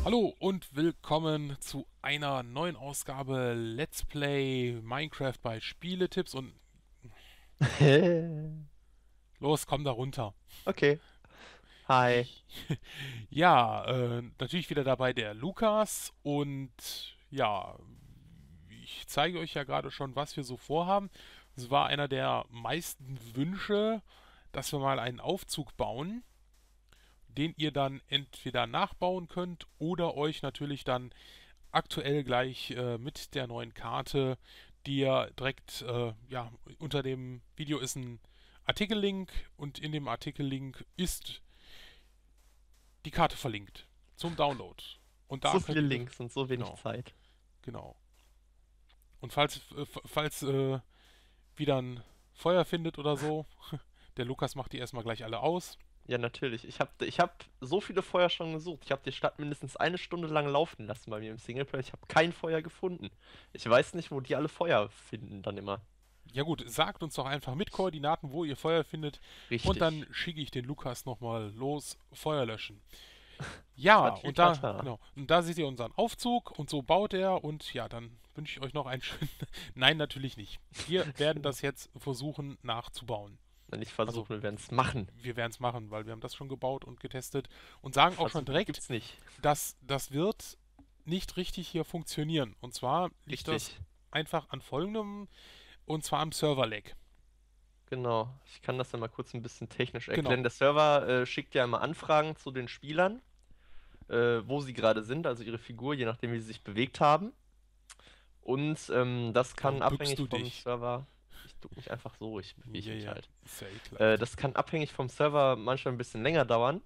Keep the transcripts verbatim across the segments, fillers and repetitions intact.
Hallo und willkommen zu einer neuen Ausgabe Let's Play Minecraft bei Spieletipps und los, komm da runter. Okay. Hi. Ja, äh, natürlich wieder dabei der Lukas und ja, ich zeige euch ja gerade schon, was wir so vorhaben. Es war einer der meisten Wünsche, dass wir mal einen Aufzug bauen, den ihr dann entweder nachbauen könnt oder euch natürlich dann aktuell gleich äh, mit der neuen Karte, die ihr direkt, äh, ja, unter dem Video ist ein Artikellink und in dem Artikellink ist die Karte verlinkt zum Download. Und da So könnt viele ihr, Links und so wenig genau, Zeit. genau. Und falls, äh, falls äh, wieder ein Feuer findet oder so, der Lukas macht die erstmal gleich alle aus. Ja, natürlich. Ich habe ich hab so viele Feuer schon gesucht. Ich habe die Stadt mindestens eine Stunde lang laufen lassen bei mir im Singleplayer. Ich habe kein Feuer gefunden. Ich weiß nicht, wo die alle Feuer finden dann immer. Ja gut, sagt uns doch einfach mit Koordinaten, wo ihr Feuer findet und dann Richtig. schicke ich den Lukas nochmal los, Feuer löschen. Ja, und da, Tatatata. genau, und da seht ihr unseren Aufzug und so baut er und ja, dann wünsche ich euch noch einen schönen. Nein, natürlich nicht. Wir werden das jetzt versuchen nachzubauen. Und ich Also, versuche, wir werden es machen. wir werden es machen, weil wir haben das schon gebaut und getestet und sagen auch schon Versuchen direkt, gibt's nicht. dass das wird nicht richtig hier funktionieren. Und zwar liegt das Richtig. einfach an folgendem, und zwar am Server-Lag. Genau. Ich kann das ja mal kurz ein bisschen technisch Genau, erklären. Der Server äh, schickt ja immer Anfragen zu den Spielern, äh, wo sie gerade sind, also ihre Figur, je nachdem, wie sie sich bewegt haben. Und ähm, das kann warum bückst abhängig du vom dich? Server. Ich tue mich einfach so, ich bewege Ja, mich ja, halt. ist ja Äh, ekelhaft. das kann abhängig vom Server manchmal ein bisschen länger dauern.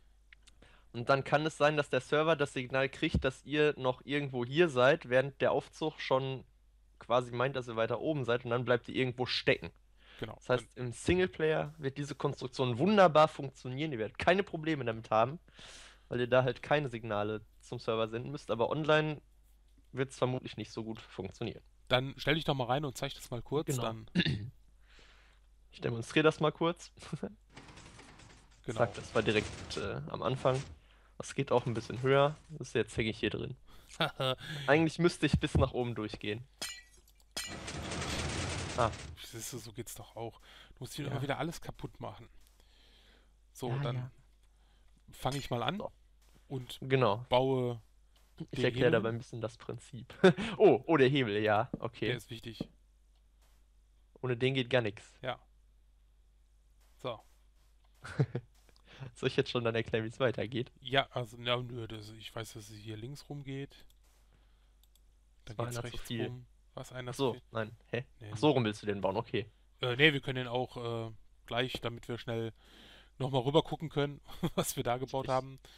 Und dann kann es sein, dass der Server das Signal kriegt, dass ihr noch irgendwo hier seid, während der Aufzug schon quasi meint, dass ihr weiter oben seid und dann bleibt ihr irgendwo stecken. Genau, Das dann, heißt, im Singleplayer wird diese Konstruktion wunderbar funktionieren. Ihr werdet keine Probleme damit haben, weil ihr da halt keine Signale zum Server senden müsst. Aber online wird es vermutlich nicht so gut funktionieren. dann stell dich doch mal rein und zeig das mal kurz, Genau. dann, Ich demonstriere das mal kurz. Zack, genau. das war direkt äh, am Anfang. Das geht auch ein bisschen höher. Das ist jetzt hänge ich hier drin. Eigentlich müsste ich bis nach oben durchgehen. Ah, Siehst du, so geht's doch auch. Du musst hier immer ja. wieder alles kaputt machen. So, Ja, dann ja. fange ich mal an So, und genau. baue Ich den erkläre Hebel dabei hin. ein bisschen das Prinzip. Oh, oh, der Hebel, ja. Der Okay. ist wichtig. Ohne den geht gar nichts. Ja, so. Soll ich jetzt schon dann erklären, wie es weitergeht? Ja, also, ja, nö, das, ich weiß, dass es hier links rum geht. Dann Das war geht's einer zu rechts viel. rum. Was, einer Ach zu so, viel? nein. Hä? Nee, Ach so, nee. rum willst du den bauen? Okay. Äh, nee, wir können den auch äh, gleich, damit wir schnell nochmal rüber gucken können, was wir da Ich, gebaut ich, haben.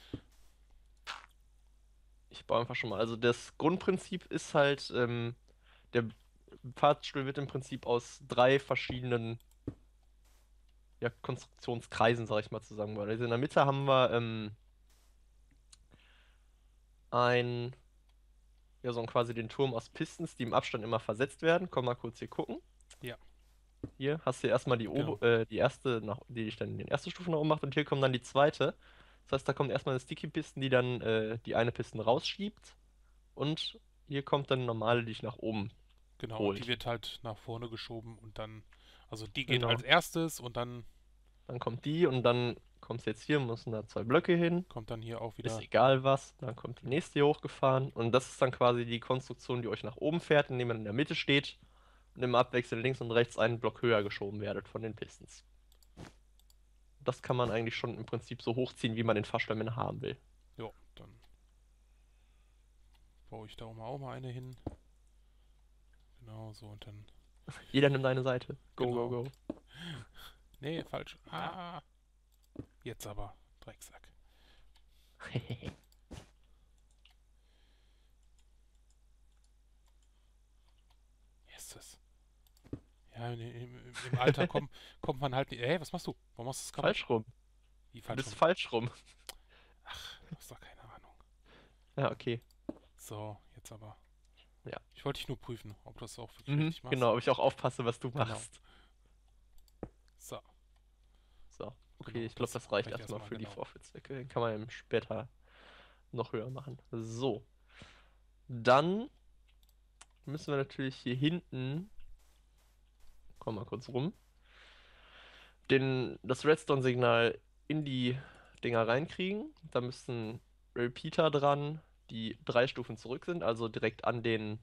ich baue einfach schon mal. Also das Grundprinzip ist halt, ähm, der Fahrstuhl wird im Prinzip aus drei verschiedenen ja, Konstruktionskreisen, sag ich mal, zusammengebaut. Also in der Mitte haben wir ähm, ein, ja, so quasi den Turm aus Pistons, die im Abstand immer versetzt werden. Komm mal kurz hier gucken. Ja, Hier hast du erstmal die, genau. ober äh, die erste, nach, die dich dann in die erste Stufe nach oben macht und hier kommt dann die zweite. Das heißt, da kommt erstmal eine Sticky-Piston, die dann äh, die eine Piston rausschiebt und hier kommt dann eine normale, die dich nach oben Genau, und die holt. wird halt nach vorne geschoben und dann, also die geht als Genau. erstes und dann Dann kommt die und dann kommst du jetzt hier, müssen da zwei Blöcke hin. kommt dann hier auch Ist wieder, egal was. Dann kommt die nächste hier hochgefahren und das ist dann quasi die Konstruktion, die euch nach oben fährt, indem man in der Mitte steht und im Abwechsel links und rechts einen Block höher geschoben werdet von den Pistons. Das kann man eigentlich schon im Prinzip so hochziehen, wie man den Fahrstuhl haben will. jo, dann baue ich da auch mal, auch mal eine hin. Genau, so und dann, Jeder nimmt eine Seite. Go, go, genau. go. Nee, falsch. Ah, jetzt aber, Drecksack. Yes. Ja, im, im, im Alter komm, kommt man halt nicht. Ey, was machst du? Warum machst du es kaputt? Falsch rum. Wie Du falsch bist rum? falsch rum. Ach, du hast doch keine Ahnung. Ja, okay. So, jetzt aber. Ja. Ich wollte dich nur prüfen, ob du das auch wirklich Mhm, richtig machst. genau, ob ich auch aufpasse, was du Genau. machst. So, So, okay, genau, ich glaube, das das reicht reicht erstmal erstmal, für die genau. Vorführzwecke. Den kann man eben später noch höher machen. So. Dann müssen wir natürlich hier hinten, komm mal kurz rum, den, das Redstone-Signal in die Dinger reinkriegen. Da müssen Repeater dran, die drei Stufen zurück sind, also direkt an den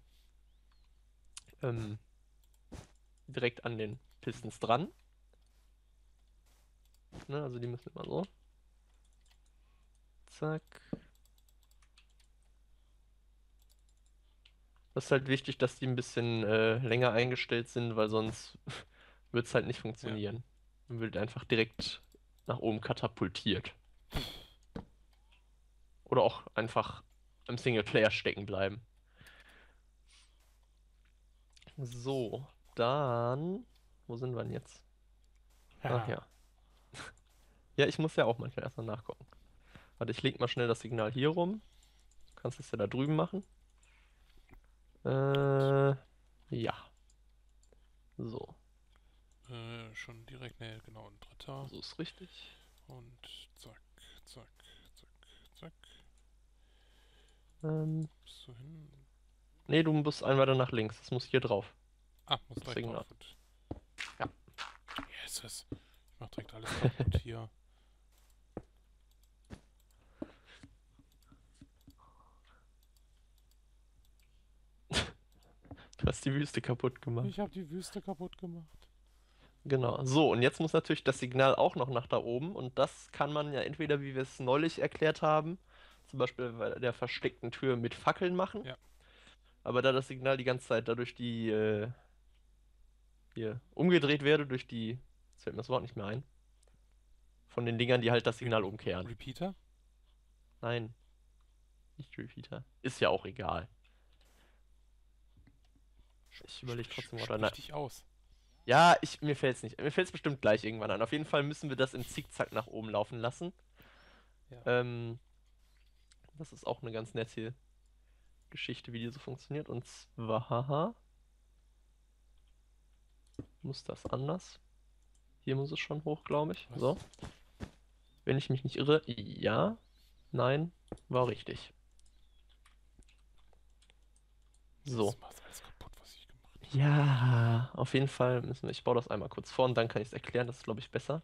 ähm, direkt an den Pistons dran. Ne, also die müssen immer so. Zack. Das ist halt wichtig, dass die ein bisschen äh, länger eingestellt sind, weil sonst wird es halt nicht funktionieren. Man wird einfach direkt nach oben katapultiert. Oder auch einfach im Singleplayer stecken bleiben. So, dann. Wo sind wir denn jetzt? Ach Ja. ja. Ja, ich muss ja auch manchmal erstmal nachgucken. Warte, ich leg mal schnell das Signal hier rum. Du kannst es ja da drüben machen. Äh, ja. So, Äh, schon direkt, ne, genau, ein dritter. so ist richtig. Und zack, zack, zack, zack. Ähm, Bist du hin? nee, du musst ein weiter nach links. Das muss hier drauf. Ah, muss Das direkt Signal. drauf. Gut. Ja. Yes. Ich mach direkt alles kaputt hier. Du hast die Wüste kaputt gemacht. Ich habe die Wüste kaputt gemacht. Genau. So, und jetzt muss natürlich das Signal auch noch nach da oben. Und das kann man ja entweder, wie wir es neulich erklärt haben, zum Beispiel bei der versteckten Tür mit Fackeln machen. Ja. Aber da das Signal die ganze Zeit dadurch die äh, hier umgedreht werde, durch die, jetzt fällt mir das Wort nicht mehr ein, von den Dingern, die halt das Signal umkehren. Repeater? Nein, nicht Repeater. Ist ja auch egal. Ich überlege trotzdem Sprich gerade. Nein. dich aus. Ja, ich, mir fällt's nicht. Mir fällt's bestimmt gleich irgendwann an. Auf jeden Fall müssen wir das im Zickzack nach oben laufen lassen. Ja. Ähm, das ist auch eine ganz nette Geschichte, wie die so funktioniert. Und zwar, haha, muss das anders. Hier muss es schon hoch, glaube ich. Was? So. Wenn ich mich nicht irre. Ja. Nein. War richtig. So. Das macht alles kaputt, was ich gemacht habe. Ja, auf jeden Fall müssen wir. Ich baue das einmal kurz vor und dann kann ich es erklären. Das ist, glaube ich, besser.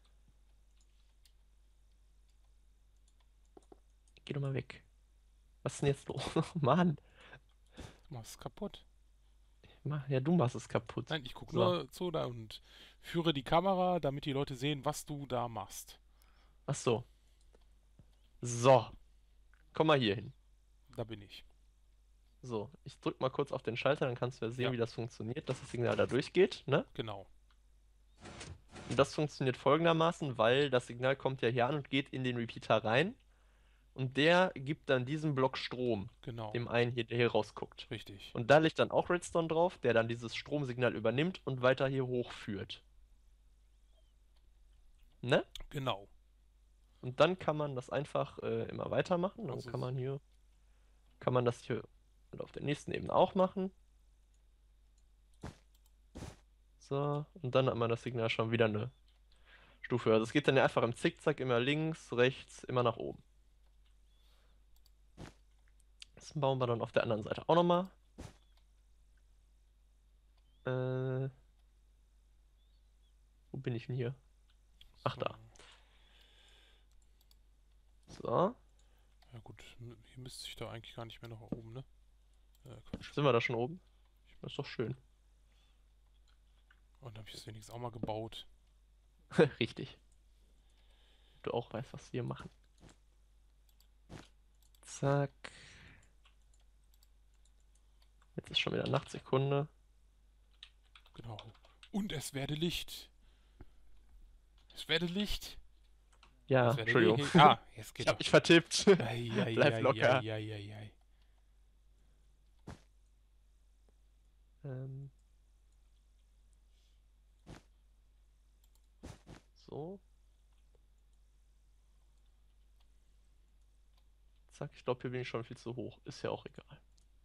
Geh doch mal weg. Was ist denn jetzt los? Mann. Du machst es kaputt. Ma- Ja, du machst es kaputt. Nein, ich gucke So. nur zu da und führe die Kamera, damit die Leute sehen, was du da machst. Ach so. So. Komm mal hier hin. Da bin ich. So. Ich drück mal kurz auf den Schalter, dann kannst du ja sehen, Ja. wie das funktioniert, dass das Signal da durchgeht, ne? Genau. Und das funktioniert folgendermaßen, weil das Signal kommt ja hier an und geht in den Repeater rein. Und der gibt dann diesem Block Strom, Genau. dem einen hier, der hier rausguckt. Richtig. Und da liegt dann auch Redstone drauf, der dann dieses Stromsignal übernimmt und weiter hier hochführt. Ne? Genau. Und dann kann man das einfach äh, immer weitermachen. Dann Also kann man hier, kann man das hier auf der nächsten Ebene auch machen. So, und dann hat man das Signal schon wieder eine Stufe höher. Also es geht dann ja einfach im Zickzack immer links, rechts, immer nach oben. Das bauen wir dann auf der anderen Seite auch nochmal. Äh, wo bin ich denn hier? Ach, da. So. Ja gut, hier müsste ich da eigentlich gar nicht mehr nach oben, ne? Äh, Quatsch. Sind wir da schon oben? Das ist doch schön. Und dann habe ich es wenigstens auch mal gebaut. Richtig. Du auch weißt, was wir hier machen. Zack. Jetzt ist schon wieder Nachtsekunde. Genau. Und es werde Licht. Es werde Licht. Ja, Es werde Entschuldigung. Licht. Ah, jetzt Ich geht hab doch. mich vertippt. Ei, ei, Bleib ei, locker. ei, ei, ei, ei. Ähm. So. Zack, ich glaube, hier bin ich schon viel zu hoch. Ist ja auch egal.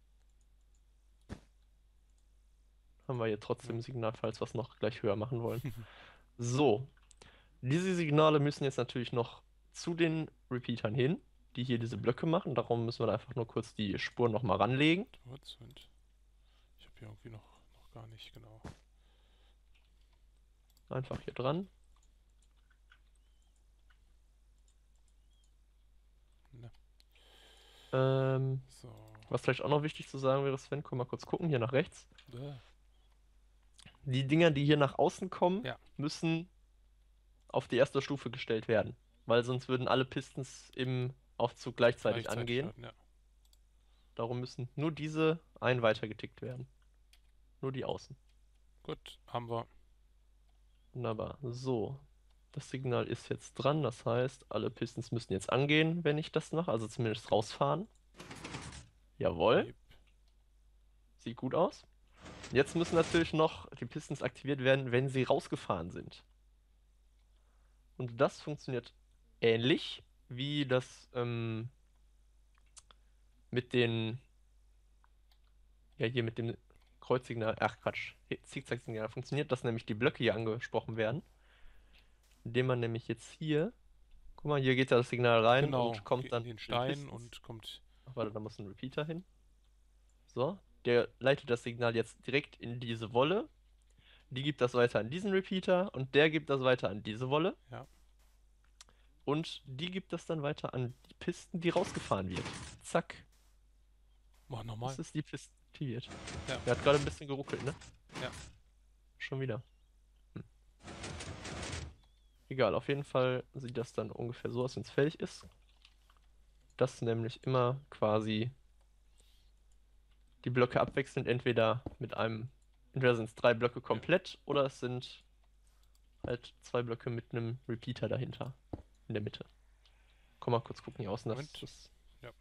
Haben wir hier trotzdem ein Signal, falls wir es noch gleich höher machen wollen. So. Diese Signale müssen jetzt natürlich noch zu den Repeatern hin. die hier diese Blöcke machen. Darum müssen wir da einfach nur kurz die Spuren nochmal ranlegen. Kurz, und ich habe hier irgendwie noch, noch gar nicht genau. Einfach hier dran. Ne. Ähm, So. was vielleicht auch noch wichtig zu sagen wäre, Sven, guck mal kurz gucken, hier nach rechts. Äh, Die Dinger, die hier nach außen kommen, Ja. müssen auf die erste Stufe gestellt werden. Weil sonst würden alle Pistons im Aufzug gleichzeitig, Gleichzeitig angehen. starten, ja. Darum müssen nur diese ein weiter getickt werden. Nur die außen. Gut, haben wir. Wunderbar. So. Das Signal ist jetzt dran. Das heißt, alle Pistons müssen jetzt angehen, wenn ich das mache. Also zumindest rausfahren. Jawohl. Yep. Sieht gut aus. Jetzt müssen natürlich noch die Pistons aktiviert werden, wenn sie rausgefahren sind. Und das funktioniert ähnlich wie das ähm, mit den, ja hier mit dem Kreuzsignal, ach Quatsch, Zickzacksignal funktioniert, dass nämlich die Blöcke hier angesprochen werden. Indem man nämlich jetzt hier, guck mal, hier geht ja das Signal rein Genau, und kommt geht in dann den zu den Stein Pistons. und kommt. Ach, warte, da muss ein Repeater hin. So, der leitet das Signal jetzt direkt in diese Wolle. Die gibt das weiter an diesen Repeater und der gibt das weiter an diese Wolle. Ja. Und die gibt das dann weiter an die Pisten, die rausgefahren wird. Zack. Mach nochmal. Das ist die Piste aktiviert. Ja. Der hat gerade ein bisschen geruckelt, ne? Ja. Schon wieder. Hm. Egal, auf jeden Fall sieht das dann ungefähr so aus, wenn es fertig ist. Dass nämlich immer quasi die Blöcke abwechselnd entweder mit einem, entweder sind es drei Blöcke komplett oder es sind halt zwei Blöcke mit einem Repeater dahinter. In der Mitte. Komm mal kurz gucken hier außen. Das Moment. ist Ja.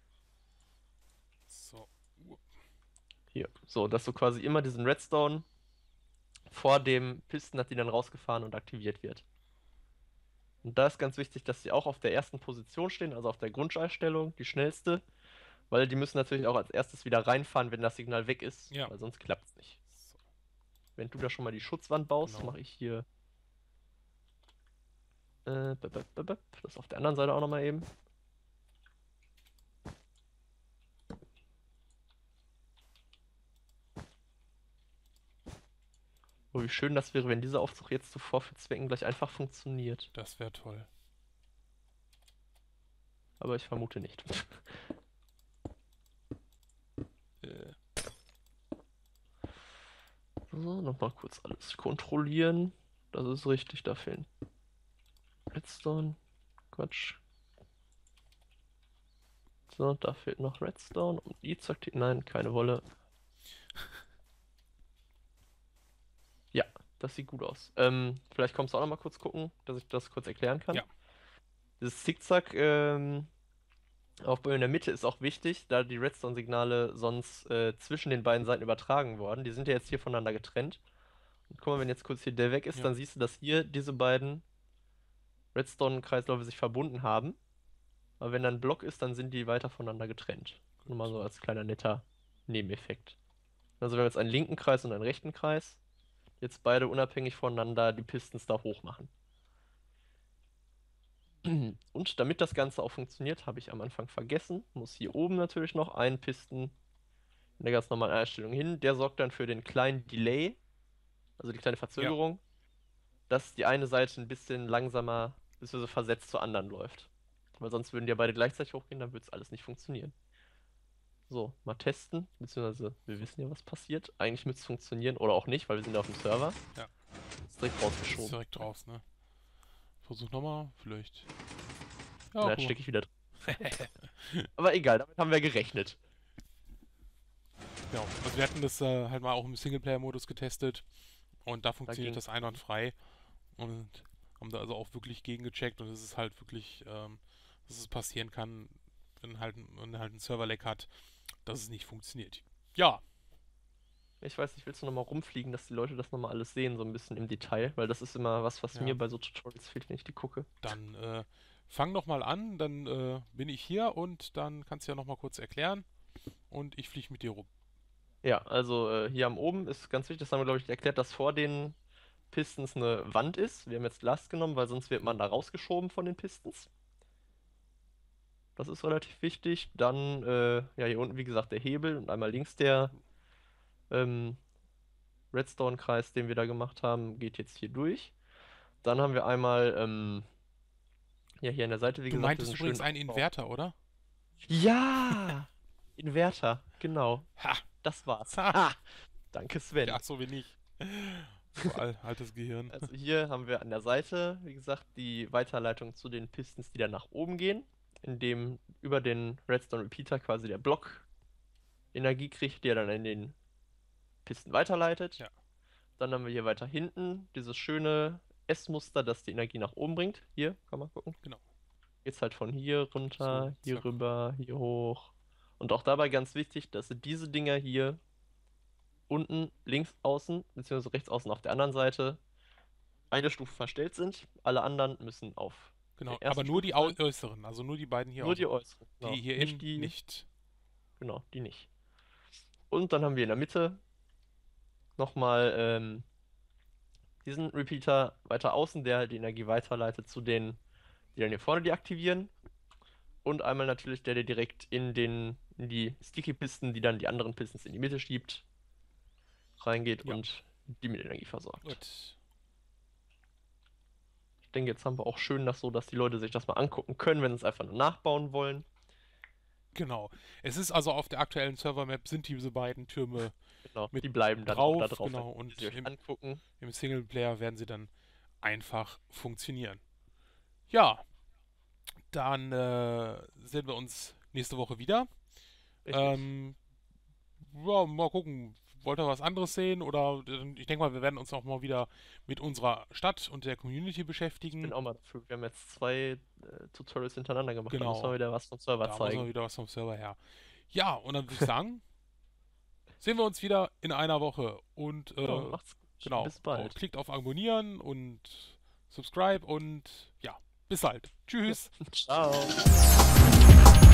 So. Uh, hier. So, dass du quasi immer diesen Redstone vor dem Pisten hat, die dann rausgefahren und aktiviert wird. Und da ist ganz wichtig, dass sie auch auf der ersten Position stehen, also auf der Grundeinstellung, die schnellste. Weil die müssen natürlich auch als erstes wieder reinfahren, wenn das Signal weg ist. Ja. Weil sonst klappt es nicht. So. Wenn du da schon mal die Schutzwand baust, Genau. mache ich hier äh, bap, bap, bap, bap, das auf der anderen Seite auch nochmal eben. Oh, wie schön das wäre, wenn dieser Aufzug jetzt zu Vorführzwecken gleich einfach funktioniert. Das wäre toll. Aber ich vermute nicht. Äh, So, nochmal kurz alles kontrollieren. Das ist richtig, da fehlen Redstone. Quatsch. So, da fehlt noch Redstone. Und die zu aktivieren. Nein, keine Wolle. Ja, das sieht gut aus. Ähm, vielleicht kommst du auch noch mal kurz gucken, dass ich das kurz erklären kann. Ja. Dieses Zickzack ähm, Aufbau in der Mitte ist auch wichtig, da die Redstone-Signale sonst äh, zwischen den beiden Seiten übertragen worden. Die sind ja jetzt hier voneinander getrennt. Und guck mal, wenn jetzt kurz hier der weg ist, Ja. dann siehst du, dass hier diese beiden Redstone-Kreisläufe sich verbunden haben. Aber wenn da ein Block ist, dann sind die weiter voneinander getrennt. Nur mal so als kleiner netter Nebeneffekt. Also wir haben jetzt einen linken Kreis und einen rechten Kreis. Jetzt beide unabhängig voneinander die Pistons da hoch machen. Und damit das Ganze auch funktioniert, habe ich am Anfang vergessen, muss hier oben natürlich noch einen Piston in der ganz normalen Einstellung hin. Der sorgt dann für den kleinen Delay, also die kleine Verzögerung, dass die eine Seite ein bisschen langsamer, beziehungsweise versetzt zur anderen läuft. Weil sonst würden die ja beide gleichzeitig hochgehen, dann würde es alles nicht funktionieren. So, mal testen, beziehungsweise wir wissen ja, was passiert. Eigentlich müsste es funktionieren oder auch nicht, weil wir sind ja auf dem Server. Ja. Ist direkt Ist rausgeschoben. direkt raus, ne? Versuch nochmal, vielleicht. Ja, Ja, jetzt guck stecke ich wieder drin. Aber egal, damit haben wir gerechnet. Ja, also wir hatten das äh, halt mal auch im Singleplayer-Modus getestet und da funktioniert ging's. das einwandfrei und haben da also auch wirklich gegengecheckt und es ist halt wirklich, ähm, dass es passieren kann, wenn halt, wenn halt ein Server-Lag hat, dass es nicht funktioniert. Ja, Ich weiß nicht, willst du nochmal rumfliegen, dass die Leute das nochmal alles sehen, so ein bisschen im Detail? Weil das ist immer was, was Ja. mir bei so Tutorials fehlt, wenn ich die gucke. dann äh, fang noch mal an, dann äh, bin ich hier und dann kannst du ja noch mal kurz erklären und ich fliege mit dir rum. Ja, also äh, hier am oben ist ganz wichtig, das haben wir, glaube ich, erklärt, dass vor den Pistons eine Wand ist. Wir haben jetzt Last genommen, weil sonst wird man da rausgeschoben von den Pistons. Das ist relativ wichtig. Dann, äh, ja, hier unten, wie gesagt, der Hebel und einmal links der ähm, Redstone-Kreis, den wir da gemacht haben, geht jetzt hier durch. Dann haben wir einmal, ähm, ja, hier an der Seite, wie Du gesagt, meintest diesen übrigens schönen einen Aufbau. Inverter, oder? Ja! Inverter, genau. Ha! Das war's. Ha! Ha! Danke, Sven. Ja, so wie nicht. Du al altes Gehirn. Also hier haben wir an der Seite, wie gesagt, die Weiterleitung zu den Pistons, die dann nach oben gehen, indem über den Redstone Repeater quasi der Block Energie kriegt, die er dann in den Piston weiterleitet. Ja. Dann haben wir hier weiter hinten dieses schöne S-Muster, das die Energie nach oben bringt. Hier, kann man gucken. Genau. Geht's halt von hier runter, So, hier zack. rüber, hier hoch. Und auch dabei ganz wichtig, dass diese Dinger hier unten links außen, beziehungsweise rechts außen auf der anderen Seite, eine Stufe verstellt sind. Alle anderen müssen auf Genau. der Aber ersten nur Stufe die sein. au- äußeren, also nur die beiden hier Nur außen. die äußeren. Genau. Die hier Nicht innen die, nicht. genau, die nicht. Und dann haben wir in der Mitte nochmal ähm, diesen Repeater weiter außen, der halt die Energie weiterleitet zu denen, die dann hier vorne die aktivieren. Und einmal natürlich der, der direkt in den, in die Sticky-Pisten, die dann die anderen Pistons in die Mitte schiebt, reingeht Ja. und die mit Energie versorgt. Gut. Ich denke, jetzt haben wir auch schön das so, dass die Leute sich das mal angucken können, wenn sie es einfach nur nachbauen wollen. Genau. Es ist also auf der aktuellen Server-Map sind diese beiden Türme Genau, mit die bleiben dann auch da drauf, drauf, genau, wenn und sie euch im, angucken. im Singleplayer werden sie dann einfach funktionieren. Ja, dann äh, sehen wir uns nächste Woche wieder. Richtig. Ähm, ja, mal gucken. Wollt ihr was anderes sehen? Oder äh, ich denke mal, wir werden uns auch mal wieder mit unserer Stadt und der Community Ich beschäftigen. bin auch mal dafür. Wir haben jetzt zwei äh, Tutorials hintereinander gemacht. Da müssen wir Genau. wieder was vom Server Da muss mal zeigen. wieder was vom Server her. Ja, und dann würde ich sagen, sehen wir uns wieder in einer Woche. Und äh, Ja, macht's gut. genau, Bis bald. klickt auf Abonnieren und Subscribe und ja, bis bald. Tschüss. Ciao.